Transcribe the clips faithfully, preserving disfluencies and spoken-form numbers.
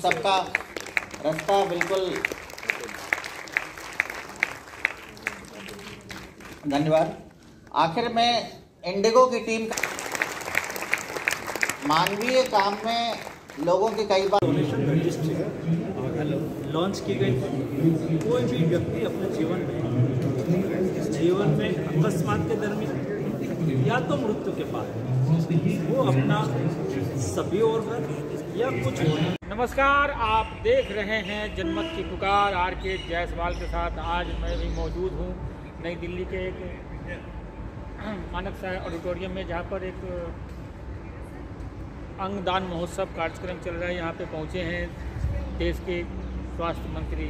सबका रास्ता बिल्कुल धन्यवाद। आखिर में इंडिगो की टीम मानवीय काम में लोगों की कई बार डोनेशन रजिस्ट्री लॉन्च की गई थी। कोई भी व्यक्ति अपने जीवन में जीवन में अकस्मात के दरमियान या तो मृत्यु के बाद वो अपना सभी ऑर्गन या कुछ। नमस्कार, आप देख रहे हैं जनमत की पुकार आर के जायसवाल के साथ। आज मैं भी मौजूद हूँ नई दिल्ली के एक मानक साय ऑडिटोरियम में, जहाँ पर एक अंगदान महोत्सव कार्यक्रम चल रहा है। यहाँ पे पहुँचे हैं देश के स्वास्थ्य मंत्री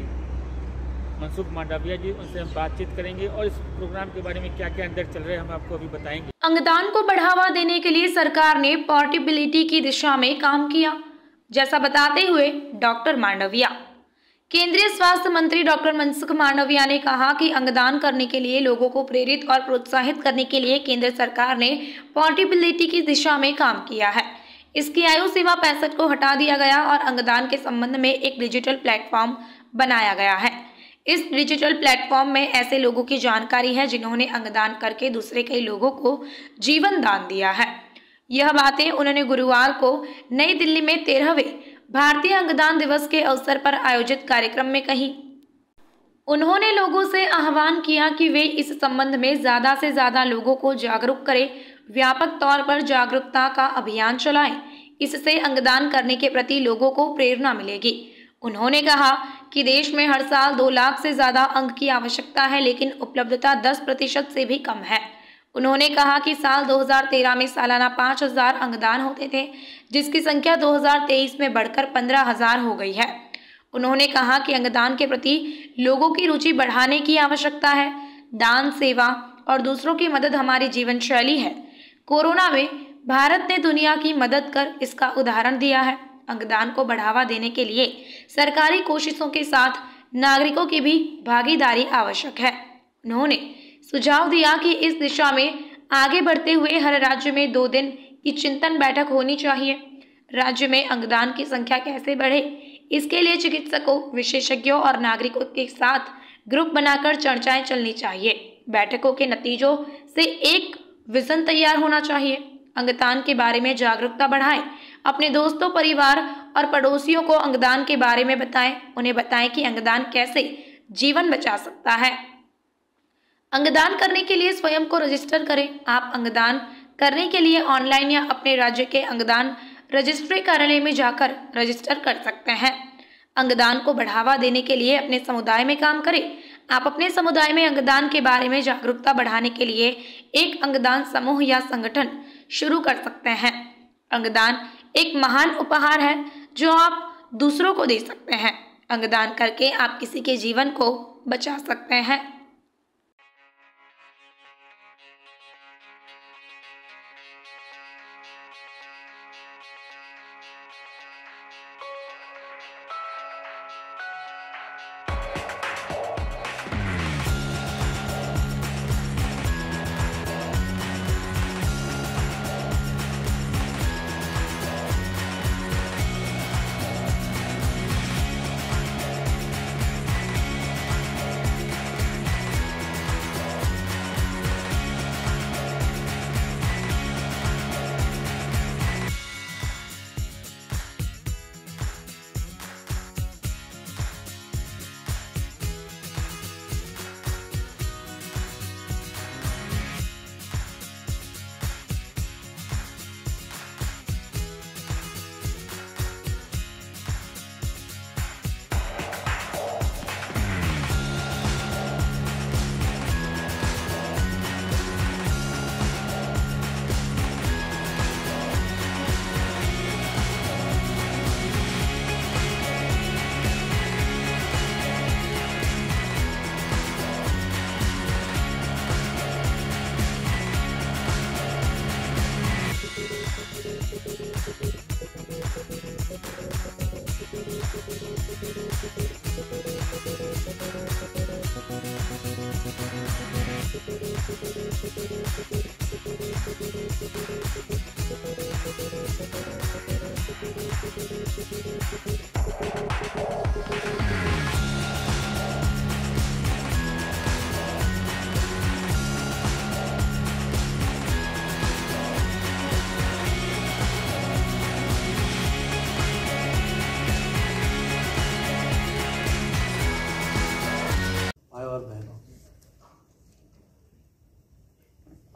मनसुख मांडविया जी। उनसे हम बातचीत करेंगे और इस प्रोग्राम के बारे में क्या क्या अंदर चल रहे हैं हम आपको अभी बताएंगे। अंगदान को बढ़ावा देने के लिए सरकार ने पोर्टेबिलिटी की दिशा में काम किया, जैसा बताते हुए डॉक्टर मांडविया। केंद्रीय स्वास्थ्य मंत्री डॉक्टर मनसुख मांडविया ने कहा कि अंगदान करने के लिए लोगों को प्रेरित और प्रोत्साहित करने के लिए केंद्र सरकार ने पोर्टेबिलिटी की दिशा में काम किया है। इसकी आयु सीमा पैंसठ को हटा दिया गया और अंगदान के संबंध में एक डिजिटल प्लेटफॉर्म बनाया गया है। इस डिजिटल प्लेटफॉर्म में ऐसे लोगों की जानकारी है जिन्होंने अंगदान करके दूसरे कई लोगों को जीवन दान दिया है। यह बातें उन्होंने गुरुवार को नई दिल्ली में तेरहवें भारतीय अंगदान दिवस के अवसर पर आयोजित कार्यक्रम में कही। उन्होंने लोगों से आह्वान किया कि वे इस संबंध में ज्यादा से ज्यादा लोगों को जागरूक करें, व्यापक तौर पर जागरूकता का अभियान चलाएं। इससे अंगदान करने के प्रति लोगों को प्रेरणा मिलेगी। उन्होंने कहा कि देश में हर साल दो लाख से ज्यादा अंग की आवश्यकता है, लेकिन उपलब्धता दस प्रतिशत से भी कम है। उन्होंने कहा कि साल दो हज़ार तेरह में सालाना पाँच हजार अंगदान होते थे, जिसकी संख्या दो हज़ार तेईस में बढ़कर पंद्रह हजार हो गई है। उन्होंने कहा कि अंगदान के प्रति लोगों की रुचि बढ़ाने की आवश्यकता है। दान, सेवा और दूसरों की मदद हमारी जीवन शैली है। कोरोना में भारत ने दुनिया की मदद कर इसका उदाहरण दिया है। अंगदान को बढ़ावा देने के लिए सरकारी कोशिशों के साथ नागरिकों की भी भागीदारी आवश्यक है। उन्होंने सुझाव दिया कि इस दिशा में आगे बढ़ते हुए हर राज्य में दो दिन की चिंतन बैठक होनी चाहिए। राज्य में अंगदान की संख्या कैसे बढ़े, इसके लिए चिकित्सकों, विशेषज्ञों और नागरिकों के साथ ग्रुप बनाकर चर्चाएं चलनी चाहिए। बैठकों के नतीजों से एक विजन तैयार होना चाहिए। अंगदान के बारे में जागरूकता बढ़ाएं। अपने दोस्तों, परिवार और पड़ोसियों को अंगदान के बारे में बताएं। उन्हें बताएं कि अंगदान कैसे जीवन बचा सकता है। अंगदान करने के लिए स्वयं को रजिस्टर करें। आप अंगदान करने के लिए ऑनलाइन या अपने राज्य के अंगदान रजिस्ट्री कार्यालय में जाकर रजिस्टर कर सकते हैं। अंगदान को बढ़ावा देने के लिए अपने समुदाय में काम करें। आप अपने समुदाय में अंगदान के बारे में जागरूकता बढ़ाने के लिए एक अंगदान समूह या संगठन शुरू कर सकते हैं। अंगदान एक महान उपहार है जो आप दूसरों को दे सकते हैं। अंगदान करके आप किसी के जीवन को बचा सकते हैं। Thank you.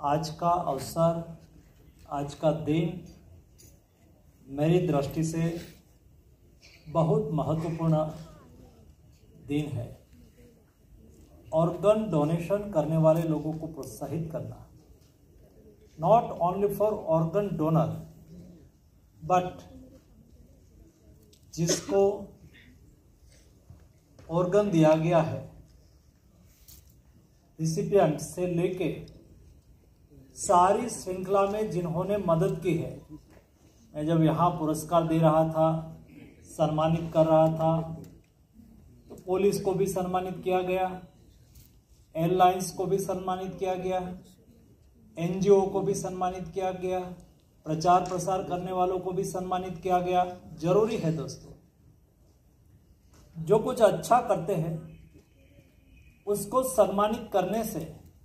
आज का अवसर, आज का दिन मेरी दृष्टि से बहुत महत्वपूर्ण दिन है। ऑर्गन डोनेशन करने वाले लोगों को प्रोत्साहित करना, not only for organ donor but जिसको ऑर्गन दिया गया है, रिसिपिएंट से लेके सारी श्रृंखला में जिन्होंने मदद की है। मैं जब यहाँ पुरस्कार दे रहा था, सम्मानित कर रहा था, तो पुलिस को भी सम्मानित किया गया, एयरलाइंस को भी सम्मानित किया गया, एनजीओ को भी सम्मानित किया गया, प्रचार प्रसार करने वालों को भी सम्मानित किया गया। जरूरी है दोस्तों, जो कुछ अच्छा करते हैं उसको सम्मानित करने से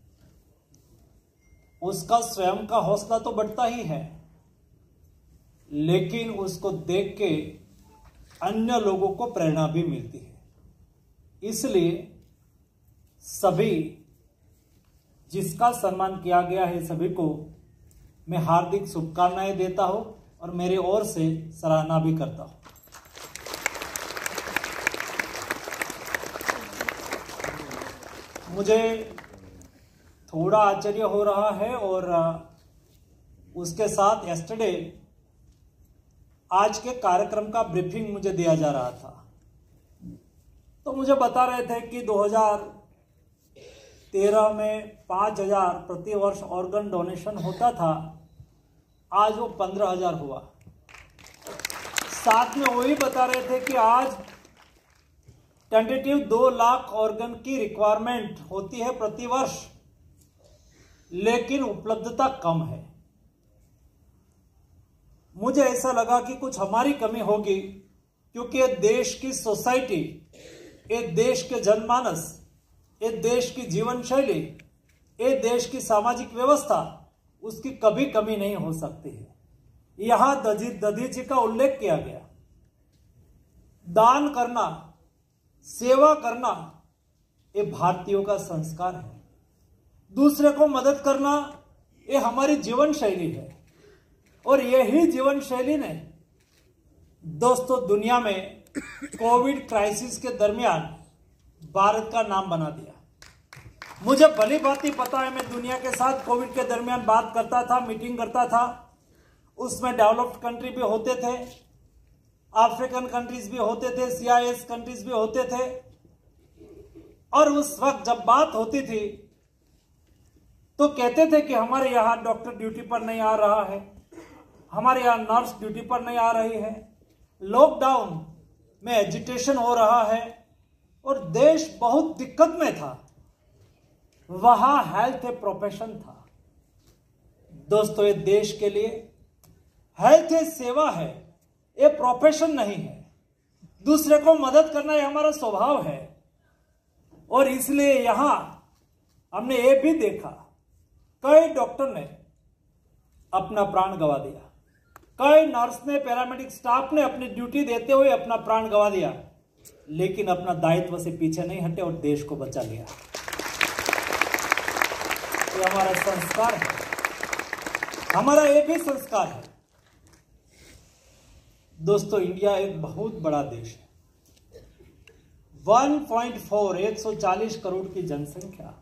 उसका स्वयं का हौसला तो बढ़ता ही है, लेकिन उसको देख के अन्य लोगों को प्रेरणा भी मिलती है। इसलिए सभी जिसका सम्मान किया गया है, सभी को मैं हार्दिक शुभकामनाएं देता हूं और मेरे ओर से सराहना भी करता हूं। मुझे थोड़ा आश्चर्य हो रहा है और उसके साथ यस्टरडे आज के कार्यक्रम का ब्रीफिंग मुझे दिया जा रहा था, तो मुझे बता रहे थे कि दो हज़ार तेरह में पाँच हजार प्रति वर्ष ऑर्गन डोनेशन होता था, आज वो पंद्रह हजार हुआ। साथ में वही बता रहे थे कि आज टेंटेटिव दो लाख ऑर्गन की रिक्वायरमेंट होती है प्रति वर्ष, लेकिन उपलब्धता कम है। मुझे ऐसा लगा कि कुछ हमारी कमी होगी, क्योंकि ये देश की सोसाइटी, ये देश के जनमानस, ये देश की जीवन शैली, ये देश की सामाजिक व्यवस्था, उसकी कभी कमी नहीं हो सकती है। यहां दधी दधीची का उल्लेख किया गया। दान करना, सेवा करना, ये भारतीयों का संस्कार है। दूसरे को मदद करना, ये हमारी जीवन शैली है, और यही जीवन शैली ने दोस्तों दुनिया में कोविड क्राइसिस के दरमियान भारत का नाम बना दिया। मुझे भली भांति पता है, मैं दुनिया के साथ कोविड के दरमियान बात करता था, मीटिंग करता था, उसमें डेवलप्ड कंट्री भी होते थे, अफ्रीकन कंट्रीज भी होते थे, सीआईएस कंट्रीज भी होते थे, और उस वक्त जब बात होती थी तो कहते थे कि हमारे यहाँ डॉक्टर ड्यूटी पर नहीं आ रहा है, हमारे यहाँ नर्स ड्यूटी पर नहीं आ रही है, लॉकडाउन में एजिटेशन हो रहा है और देश बहुत दिक्कत में था। वहां हेल्थ ए प्रोफेशन था। दोस्तों, ये देश के लिए हेल्थ ए सेवा है, ये प्रोफेशन नहीं है। दूसरे को मदद करना ये हमारा स्वभाव है, और इसलिए यहां हमने ये भी देखा, कई डॉक्टर ने अपना प्राण गंवा दिया, कई नर्स ने, पैरामेडिक स्टाफ ने अपनी ड्यूटी देते हुए अपना प्राण गंवा दिया, लेकिन अपना दायित्व से पीछे नहीं हटे और देश को बचा लिया। ये हमारा संस्कार है, हमारा ये भी संस्कार है। दोस्तों, इंडिया एक बहुत बड़ा देश है, एक पॉइंट चार, एक सौ चालीस करोड़ की जनसंख्या।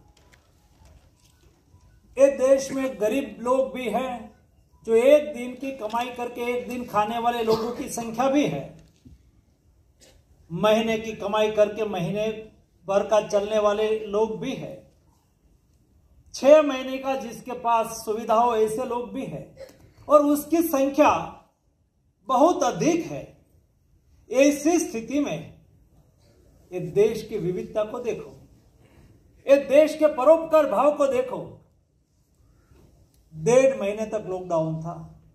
इस देश में गरीब लोग भी हैं, जो एक दिन की कमाई करके एक दिन खाने वाले लोगों की संख्या भी है, महीने की कमाई करके महीने भर का चलने वाले लोग भी है, छह महीने का जिसके पास सुविधा हो ऐसे लोग भी है, और उसकी संख्या बहुत अधिक है। ऐसी स्थिति में ये देश की विविधता को देखो, ये देश के परोपकार भाव को देखो। डेढ़ महीने तक लॉकडाउन था,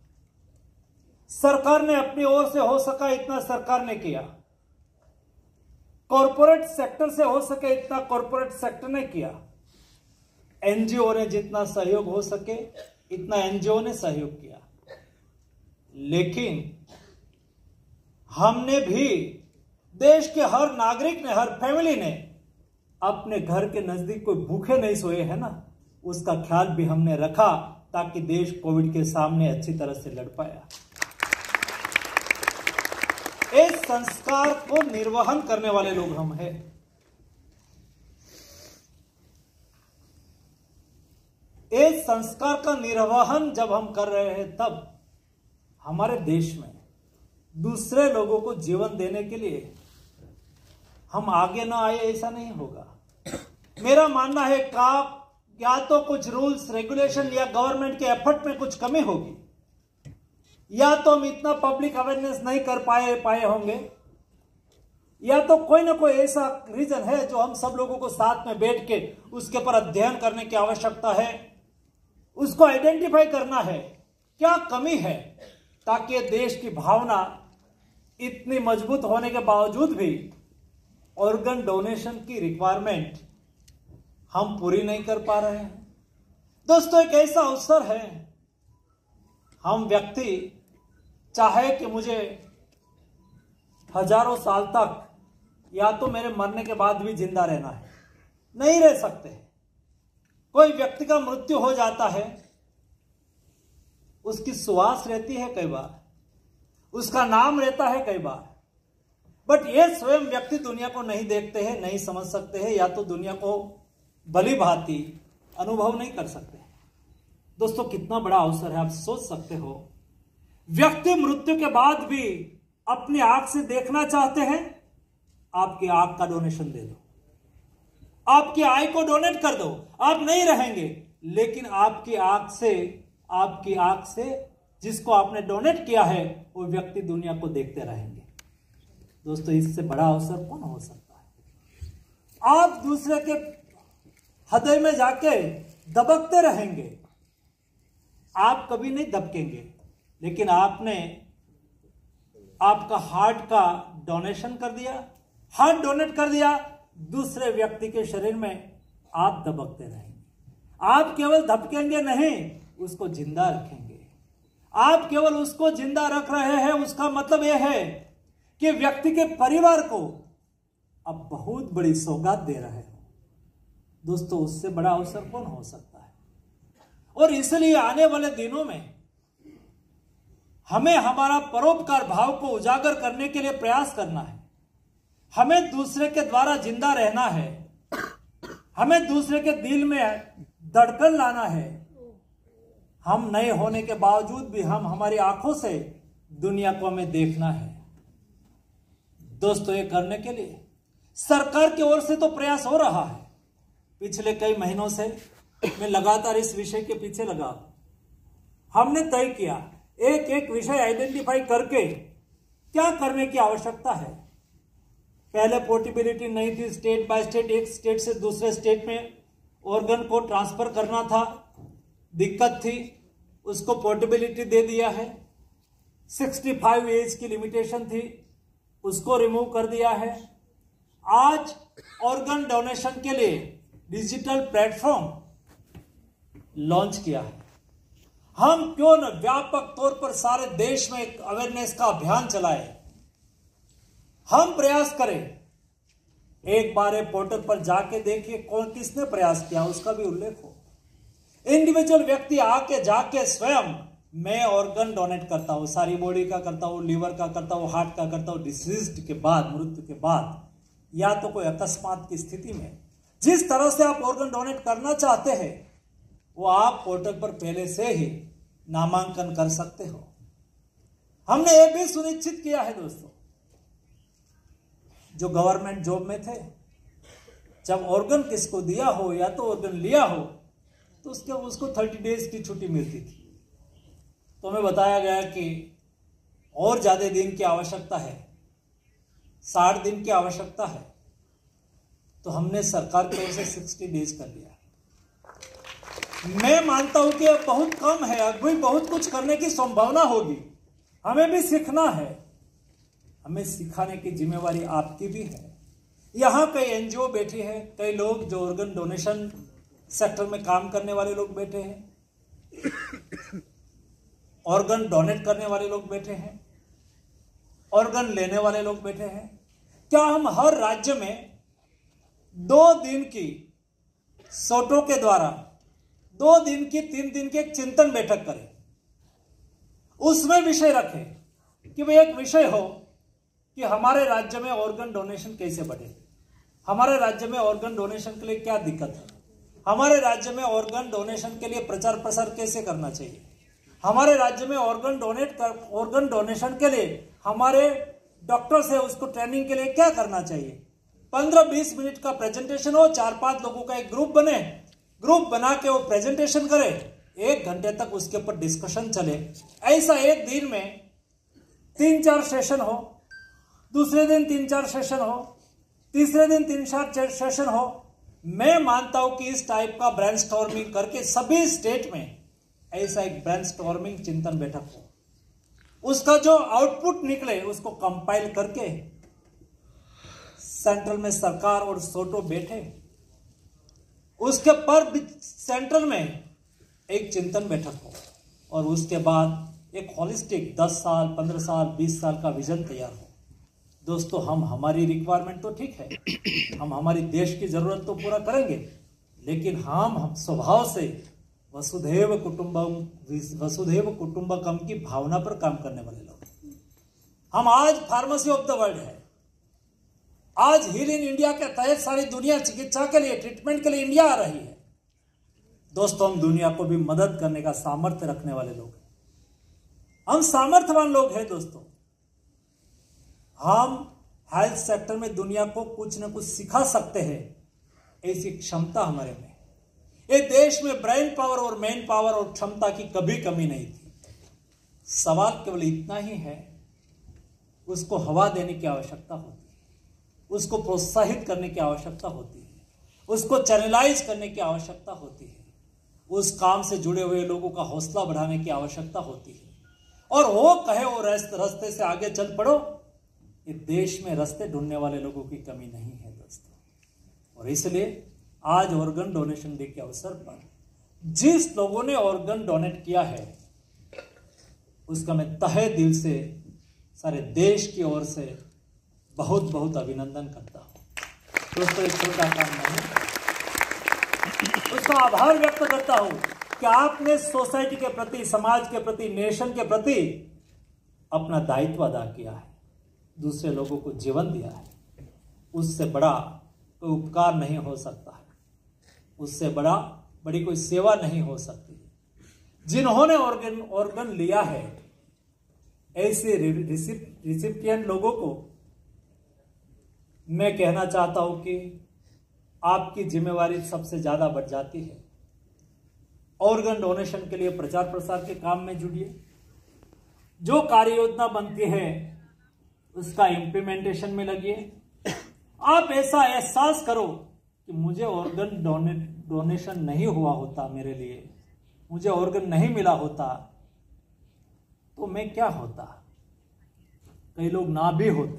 सरकार ने अपनी ओर से हो सका इतना सरकार ने किया, कॉरपोरेट सेक्टर से हो सके इतना कॉरपोरेट सेक्टर ने किया, एनजीओ ने जितना सहयोग हो सके इतना एनजीओ ने सहयोग किया। लेकिन हमने भी, देश के हर नागरिक ने, हर फैमिली ने अपने घर के नजदीक कोई भूखे नहीं सोए है ना, उसका ख्याल भी हमने रखा ताकि देश कोविड के सामने अच्छी तरह से लड़ पाया। इस संस्कार को निर्वहन करने वाले लोग हम हैं। इस संस्कार का निर्वहन जब हम कर रहे हैं तब हमारे देश में दूसरे लोगों को जीवन देने के लिए हम आगे ना आए, ऐसा नहीं होगा। मेरा मानना है का या तो कुछ रूल्स रेगुलेशन या गवर्नमेंट के एफर्ट में कुछ कमी होगी, या तो हम इतना पब्लिक अवेयरनेस नहीं कर पाए पाए होंगे, या तो कोई ना कोई ऐसा रीजन है जो हम सब लोगों को साथ में बैठ के उसके ऊपर अध्ययन करने की आवश्यकता है। उसको आइडेंटिफाई करना है क्या कमी है, ताकि देश की भावना इतनी मजबूत होने के बावजूद भी ऑर्गन डोनेशन की रिक्वायरमेंट हम पूरी नहीं कर पा रहे हैं। दोस्तों, एक ऐसा अवसर है, हम व्यक्ति चाहे कि मुझे हजारों साल तक या तो मेरे मरने के बाद भी जिंदा रहना है, नहीं रह सकते। कोई व्यक्ति का मृत्यु हो जाता है, उसकी सुवास रहती है कई बार, उसका नाम रहता है कई बार, बट ये स्वयं व्यक्ति दुनिया को नहीं देखते हैं, नहीं समझ सकते हैं, या तो दुनिया को भली भांति अनुभव नहीं कर सकते। दोस्तों, कितना बड़ा अवसर है, आप सोच सकते हो। व्यक्ति मृत्यु के बाद भी अपनी आंख से देखना चाहते हैं, आपकी आंख का डोनेशन दे दो, आपकी आई को डोनेट कर दो, आप नहीं रहेंगे, लेकिन आपकी आंख से आपकी आंख से जिसको आपने डोनेट किया है वो व्यक्ति दुनिया को देखते रहेंगे। दोस्तों, इससे बड़ा अवसर कौन हो सकता है? आप दूसरे के हृदय में जाके दबकते रहेंगे, आप कभी नहीं दबकेंगे, लेकिन आपने आपका हार्ट का डोनेशन कर दिया, हार्ट डोनेट कर दिया, दूसरे व्यक्ति के शरीर में आप दबकते रहेंगे। आप केवल दबकेंगे नहीं, उसको जिंदा रखेंगे। आप केवल उसको जिंदा रख रहे हैं, उसका मतलब यह है कि व्यक्ति के परिवार को अब बहुत बड़ी सौगात दे रहे हो। दोस्तों, उससे बड़ा अवसर कौन हो सकता है? और इसलिए आने वाले दिनों में हमें हमारा परोपकार भाव को उजागर करने के लिए प्रयास करना है। हमें दूसरे के द्वारा जिंदा रहना है, हमें दूसरे के दिल में धड़कन लाना है। हम नए होने के बावजूद भी हम हमारी आंखों से दुनिया को हमें देखना है। दोस्तों, ये करने के लिए सरकार की ओर से तो प्रयास हो रहा है। पिछले कई महीनों से मैं लगातार इस विषय के पीछे लगा। हमने तय किया एक एक विषय आइडेंटिफाई करके क्या करने की आवश्यकता है। पहले पोर्टेबिलिटी नहीं थी, स्टेट बाय स्टेट, एक स्टेट से दूसरे स्टेट में ऑर्गन को ट्रांसफर करना था, दिक्कत थी, उसको पोर्टेबिलिटी दे दिया है। पैंसठ एज की लिमिटेशन थी, उसको रिमूव कर दिया है। आज ऑर्गन डोनेशन के लिए डिजिटल प्लेटफॉर्म लॉन्च किया है। हम क्यों न व्यापक तौर पर सारे देश में एक अवेयरनेस का अभियान चलाए। हम प्रयास करें, एक बार पोर्टल पर जाके देखिए कौन किसने प्रयास किया, उसका भी उल्लेख हो। इंडिविजुअल व्यक्ति आके जाके स्वयं मैं ऑर्गन डोनेट करता हूं, सारी बॉडी का करता हूं, लीवर का करता हूं, हार्ट का करता हूं, डिसीज के बाद, मृत्यु के बाद, या तो कोई अकस्मात की स्थिति में जिस तरह से आप ऑर्गन डोनेट करना चाहते हैं वो आप पोर्टल पर पहले से ही नामांकन कर सकते हो। हमने ये भी सुनिश्चित किया है दोस्तों, जो गवर्नमेंट जॉब में थे, जब ऑर्गन किसको दिया हो या तो ऑर्गन लिया हो तो उसके उसको थर्टी डेज की छुट्टी मिलती थी। तो हमें बताया गया कि और ज्यादा दिन की आवश्यकता है, साठ दिन की आवश्यकता है, तो हमने सरकार की ओर से साठ डेज कर लिया। मैं मानता हूं कि अब बहुत कम है, अभी बहुत कुछ करने की संभावना होगी। हमें भी सीखना है, हमें सिखाने की जिम्मेवारी आपकी भी है। यहां कई एनजीओ बैठी है, कई लोग जो ऑर्गन डोनेशन सेक्टर में काम करने वाले लोग बैठे हैं, ऑर्गन डोनेट करने वाले लोग बैठे हैं, ऑर्गन लेने वाले लोग बैठे हैं। क्या हम हर राज्य में दो दिन की शॉटों के द्वारा दो दिन की तीन दिन की एक चिंतन बैठक करें, उसमें विषय रखें कि भाई एक विषय हो कि हमारे राज्य में ऑर्गन डोनेशन कैसे बढ़े, हमारे राज्य में ऑर्गन डोनेशन के लिए क्या दिक्कत है, हमारे राज्य में ऑर्गन डोनेशन के लिए प्रचार प्रसार कैसे करना चाहिए, हमारे राज्य में ऑर्गन डोनेट कर ऑर्गन डोनेशन के लिए हमारे डॉक्टर्स है उसको ट्रेनिंग के लिए क्या करना चाहिए। पंद्रह बीस मिनट का प्रेजेंटेशन हो, चार पांच लोगों का एक ग्रुप बने, ग्रुप बना के वो प्रेजेंटेशन करे, एक घंटे तक उसके ऊपर डिस्कशन चले। ऐसा एक दिन में तीन चार सेशन हो, दूसरे दिन तीन चार सेशन हो, तीसरे दिन तीन चार सेशन हो। मैं मानता हूं कि इस टाइप का ब्रेनस्टॉर्मिंग करके सभी स्टेट में ऐसा एक ब्रेनस्टॉर्मिंग चिंतन बैठक हो, उसका जो आउटपुट निकले उसको कंपाइल करके सेंट्रल में सरकार और सोटो बैठे, उसके पर सेंट्रल में एक चिंतन बैठक हो और उसके बाद एक होलिस्टिक दस साल पंद्रह साल बीस साल का विजन तैयार हो। दोस्तों, हम हमारी रिक्वायरमेंट तो ठीक है, हम हमारी देश की जरूरत तो पूरा करेंगे, लेकिन हम हम स्वभाव से वसुधैव कुटुंबम वसुधैव कुटुंबकम की भावना पर काम करने वाले लोग। हम आज फार्मेसी ऑफ द वर्ल्ड है, आज हील इन इंडिया के तहत सारी दुनिया चिकित्सा के लिए ट्रीटमेंट के लिए इंडिया आ रही है। दोस्तों, हम दुनिया को भी मदद करने का सामर्थ्य रखने वाले लोग हैं, हम सामर्थ्यवान लोग हैं। दोस्तों, हम हेल्थ सेक्टर में दुनिया को कुछ न कुछ सिखा सकते हैं, ऐसी क्षमता हमारे में। ये देश में ब्रेन पावर और मैन पावर और क्षमता की कभी कमी नहीं थी। सवाल केवल इतना ही है, उसको हवा देने की आवश्यकता होती है, उसको प्रोत्साहित करने की आवश्यकता होती है, उसको चैनलाइज करने की आवश्यकता होती है, उस काम से जुड़े हुए लोगों का हौसला बढ़ाने की आवश्यकता होती है। और वो कहे वो रास्ते से आगे चल पड़ो, ये देश में रास्ते ढूंढने वाले लोगों की कमी नहीं है दोस्तों। और इसलिए आज ऑर्गन डोनेशन डे के अवसर पर जिस लोगों ने ऑर्गन डोनेट किया है उसका मैं तहे दिल से सारे देश की ओर से बहुत बहुत अभिनंदन करता हूं। दोस्तों, एक छोटा काम नहीं, उसका आभार व्यक्त करता हूं कि आपने सोसाइटी के प्रति, समाज के प्रति, नेशन के प्रति अपना दायित्व अदा किया है, दूसरे लोगों को जीवन दिया है। उससे बड़ा कोई उपकार नहीं हो सकता है, उससे बड़ा बड़ी कोई सेवा नहीं हो सकती। जिन्होंने ऑर्गन ऑर्गन लिया है, ऐसे रिसिपिएंट लोगों को मैं कहना चाहता हूं कि आपकी जिम्मेवारी सबसे ज्यादा बढ़ जाती है। ऑर्गन डोनेशन के लिए प्रचार प्रसार के काम में जुड़िए, जो कार्य योजना बनती है उसका इम्प्लीमेंटेशन में लगिए। आप ऐसा एहसास करो कि मुझे ऑर्गन डोनेट डोनेशन नहीं हुआ होता, मेरे लिए मुझे ऑर्गन नहीं मिला होता तो मैं क्या होता। कई लोग ना भी होते,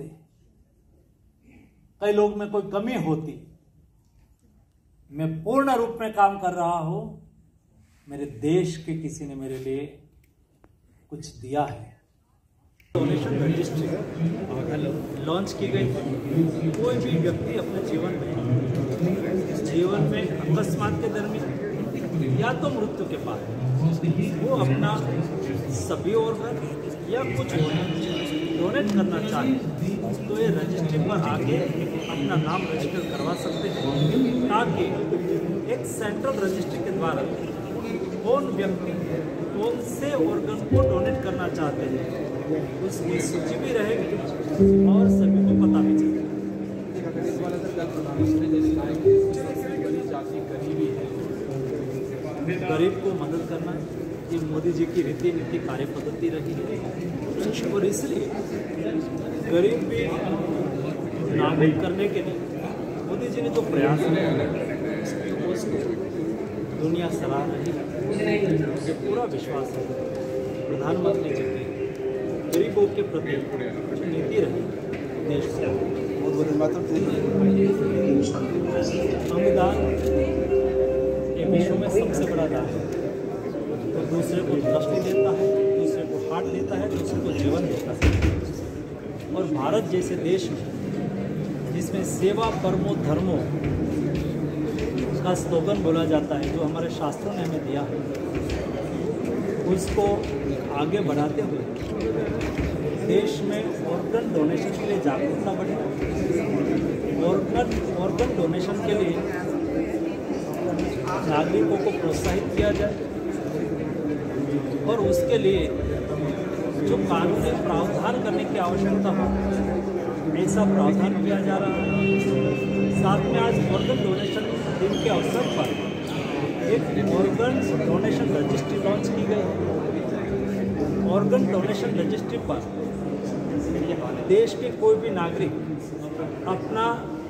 कई लोग में कोई कमी होती। मैं पूर्ण रूप में काम कर रहा हूं, मेरे देश के किसी ने मेरे लिए कुछ दिया है। डोनेशन रजिस्ट्री लॉन्च की गई। कोई भी व्यक्ति अपने जीवन में जीवन में अकस्मात के दरमियान या तो मृत्यु के बाद वो अपना सभी ऑर्गन या कुछ डोनेट करना चाहे तो ये रजिस्ट्री पर आके अपना नाम रजिस्टर करवा सकते हैं, ताकि एक सेंट्रल रजिस्ट्री के द्वारा कौन व्यक्ति कौन से ऑर्गन को डोनेट करना चाहते हैं उसकी सूची भी रहेगी और सभी को पता भी चलेगा। गरीबी है, गरीब को मदद करना ये मोदी जी की रीति नीति कार्य पद्धति रही है और इसलिए गरीब भी नाबूद करने के लिए मोदी जी ने जो प्रयास किए उसको दुनिया सराह रही है। मुझे पूरा विश्वास है प्रधानमंत्री जी की गरीबों के प्रति नीति रही देश से। संविधान ये विश्व में सबसे बड़ा दान है, तो दूसरे को दृष्टि देता है, दूसरे को हाथ देता है, दूसरे को जीवन देता है। और भारत जैसे देश में जिसमें सेवा परमो धर्मो का स्लोगन बोला जाता है, जो हमारे शास्त्रों ने हमें दिया है, उसको आगे बढ़ाते हुए देश में ऑर्गन डोनेशन के लिए जागरूकता बढ़े, ऑर्गन ऑर्गन डोनेशन के लिए नागरिकों को प्रोत्साहित किया जाए और उसके लिए जो कानूनी प्रावधान करने की आवश्यकता हो, ऐसा प्रावधान किया जा रहा है। साथ में आज ऑर्गन डोनेशन दिन के अवसर पर एक ऑर्गन डोनेशन रजिस्ट्री लॉन्च की गई है। ऑर्गन डोनेशन रजिस्ट्री पर देश के कोई भी नागरिक अपना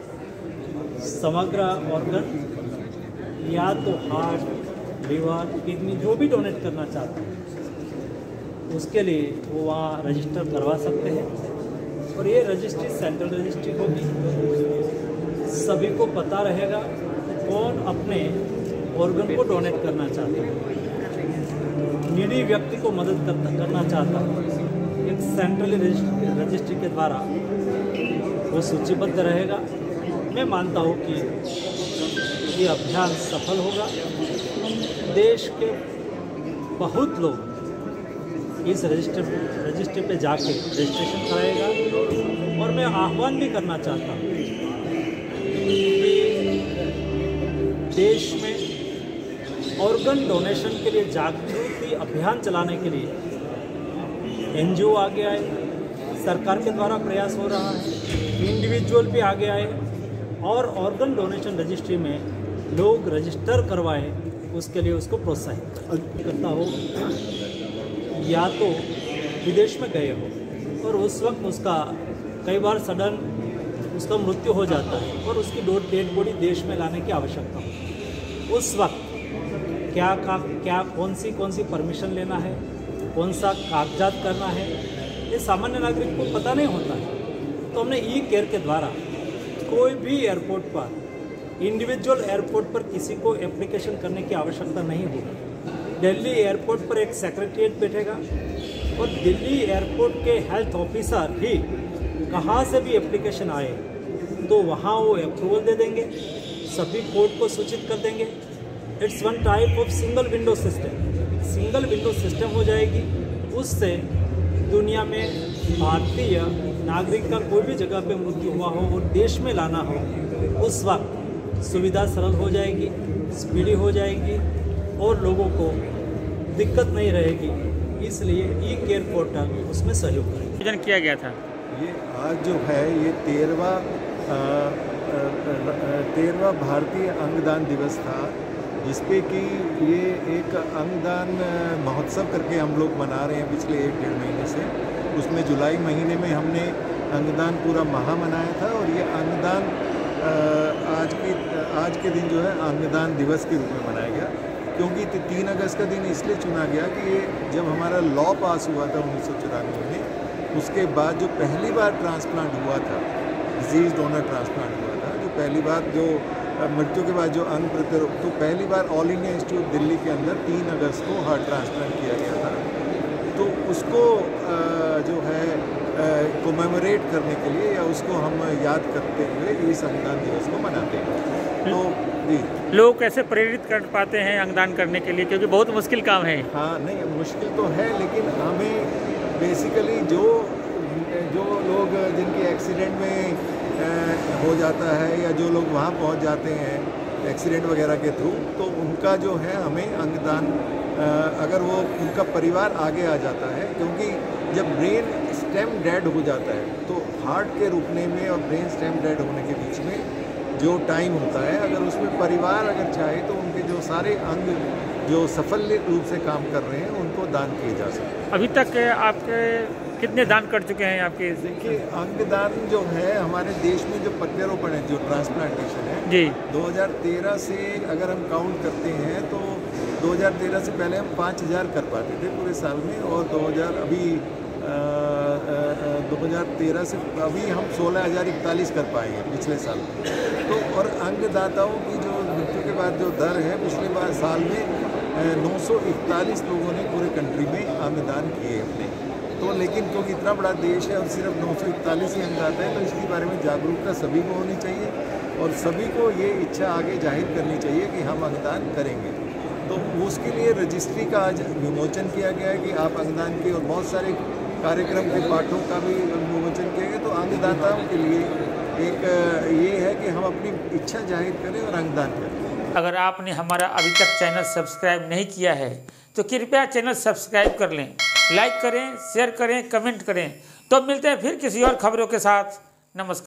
समग्र ऑर्गन या तो हार्ट, लीवर, किडनी जो भी डोनेट करना चाहते हैं उसके लिए वो वहाँ रजिस्टर करवा सकते हैं और ये रजिस्ट्री सेंट्रल रजिस्ट्री होगी। सभी को पता रहेगा कौन अपने ऑर्गन को डोनेट करना चाहता है, नीडी व्यक्ति को मदद करता करना चाहता है। एक सेंट्रल रजिस्ट्री के द्वारा वो सूचीबद्ध रहेगा। मैं मानता हूँ कि ये अभियान सफल होगा। देश के बहुत लोग इस रजिस्टर रजिस्ट्री पे जाके रजिस्ट्रेशन कराएगा और मैं आह्वान भी करना चाहता हूँ कि देश में ऑर्गन डोनेशन के लिए जागृति अभियान चलाने के लिए एनजीओ आगे आए, सरकार के द्वारा प्रयास हो रहा है, इंडिविजुअल भी आगे आए और ऑर्गन डोनेशन रजिस्ट्री में लोग रजिस्टर करवाएं, उसके लिए उसको प्रोत्साहित करता हो। या तो विदेश में गए हो और उस वक्त उसका कई बार सडन उसका मृत्यु हो जाता है और उसकी डेड बॉडी देश में लाने की आवश्यकता हो, उस वक्त क्या का क्या कौन सी कौन सी परमिशन लेना है, कौन सा कागजात करना है, ये सामान्य नागरिक को पता नहीं होता है। तो हमने ई केयर के द्वारा कोई भी एयरपोर्ट पर, इंडिविजुअल एयरपोर्ट पर किसी को एप्लीकेशन करने की आवश्यकता नहीं होगी। दिल्ली एयरपोर्ट पर एक सेक्रेटरीट बैठेगा और दिल्ली एयरपोर्ट के हेल्थ ऑफिसर ही कहाँ से भी एप्लीकेशन आए तो वहाँ वो अप्रूवल दे देंगे, सभी कोर्ट को सूचित कर देंगे। It's one type of single window system, single window system हो जाएगी। उससे दुनिया में भारतीय नागरिक का कोई भी जगह पे मृत्यु हुआ हो और देश में लाना हो, उस वक्त सुविधा सरल हो जाएगी, स्पीडी हो जाएगी और लोगों को दिक्कत नहीं रहेगी। इसलिए ई केयर पोर्टल उसमें सहयोग करेगा। आयोजन किया गया था। ये आज जो है ये तेरहवा तेरहवा भारतीय अंगदान दिवस था, जिसपे कि ये एक अंगदान महोत्सव करके हम लोग मना रहे हैं पिछले एक डेढ़ महीने से। उसमें जुलाई महीने में हमने अंगदान पूरा माह मनाया था और ये अंगदान आज की आज के दिन जो है अंगदान दिवस के रूप में मनाया गया, क्योंकि तीन अगस्त का दिन इसलिए चुना गया कि ये जब हमारा लॉ पास हुआ था उन्नीस सौ चौरानवे में, उसके बाद जो पहली बार ट्रांसप्लांट हुआ था, डिजीज डोनर ट्रांसप्लांट हुआ था, जो पहली बार जो मृत्यु के बाद जो अंग प्रत्यारोपण, तो पहली बार ऑल इंडिया इंस्टीट्यूट दिल्ली के अंदर तीन अगस्त को हार्ट ट्रांसप्लांट किया गया था। तो उसको जो है कोमेमोरेट करने के लिए या उसको हम याद करते हुए इस अंगदान दिवस को मनाते हैं। तो जी, लोग कैसे प्रेरित कर पाते हैं अंगदान करने के लिए, क्योंकि बहुत मुश्किल काम है। हाँ, नहीं मुश्किल तो है, लेकिन हमें बेसिकली जो जो लोग जिनके एक्सीडेंट में हो जाता है या जो लोग वहाँ पहुँच जाते हैं एक्सीडेंट वगैरह के थ्रू, तो उनका जो है हमें अंगदान, अगर वो उनका परिवार आगे आ जाता है, क्योंकि जब ब्रेन स्टेम डेड हो जाता है तो हार्ट के रुकने में और ब्रेन स्टेम डेड होने के बीच में जो टाइम होता है, अगर उसमें परिवार अगर चाहे तो उनके जो सारे अंग जो सफल रूप से काम कर रहे हैं उनको दान किए जा सकते हैं। अभी तक आपके कितने दान कर चुके हैं आपके? देखिए, अंगदान जो है हमारे देश में जो प्रत्यारोपण है, जो ट्रांसप्लांटेशन है जी, दो हज़ार तेरह से अगर हम काउंट करते हैं तो दो हज़ार तेरह से पहले हम पाँच हज़ार कर पाते थे पूरे साल में, और दो हज़ार अभी दो हज़ार तेरह से अभी हम सोलह हज़ार इकतालीस कर पाएंगे पिछले साल में। तो और अंगदाताओं की जो मृत्यु के बाद जो दर है, पिछले बार साल में नौ सौ इकतालीस लोगों ने पूरे कंट्री में अंगदान किए अपने। तो लेकिन क्योंकि इतना बड़ा देश है और सिर्फ नौ सौ इकतालीस ही अंगदाता है, तो इसके बारे में जागरूकता सभी को होनी चाहिए। और सभी को ये इच्छा आगे जाहिर करनी चाहिए कि हम अंगदान करेंगे। तो उसके लिए रजिस्ट्री का आज विमोचन किया गया है कि आप अंगदान के, और बहुत सारे कार्यक्रम के पाठों का भी विमोचन किया गया। तो अंगदाताओं के लिए एक ये है कि हम अपनी इच्छा जाहिर करें और अंगदान करें। अगर आपने हमारा अभी तक चैनल सब्सक्राइब नहीं किया है तो कृपया चैनल सब्सक्राइब कर लें, लाइक करें, शेयर करें, कमेंट करें। तो मिलते हैं फिर किसी और खबरों के साथ। नमस्कार।